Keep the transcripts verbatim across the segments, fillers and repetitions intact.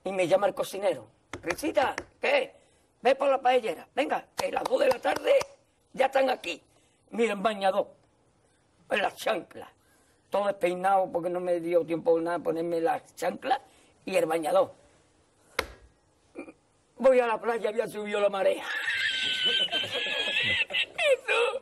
Y me llama el cocinero. Risita, ¿qué? Ve por la paellera. Venga, que a las dos de la tarde ya están aquí. Miren, bañador, en las chanclas. Todo despeinado porque no me dio tiempo nada ponerme las chanclas y el bañador. Voy a la playa, había subido la marea. Eso.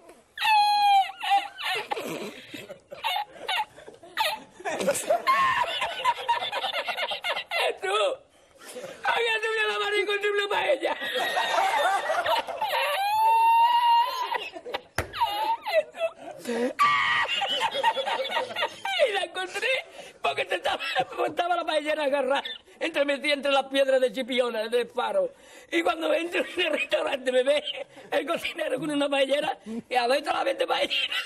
Eso. Había subido la marea y encontré una paella. Y la encontré porque te estaba, estaba la paellera agarrada entre, entre las piedras de Chipiona, del faro. Y cuando entro en el restaurante me ve el cocinero con una paellera y adentro la vende paellera.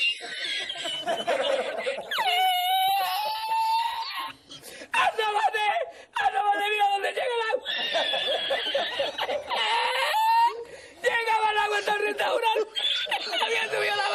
¡Asómate! ¡Asómate! ¡Mira dónde llega el agua! Llegaba el agua hasta el restaurante. Había subido la